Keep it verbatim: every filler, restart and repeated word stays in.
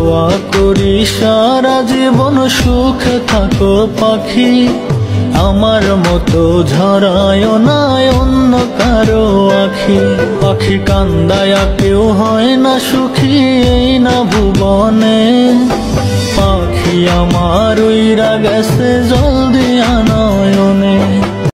দোয়া করি সারা জীবন সুখে থাকো পাখি, আমার মতো ঝরায় না অন্য কারো আখি। পাখি কান্দায়া কেউ হয় না সুখী এই না ভুবনে, পাখি আমার উইরা গেছে জল দিয়া নয়নে।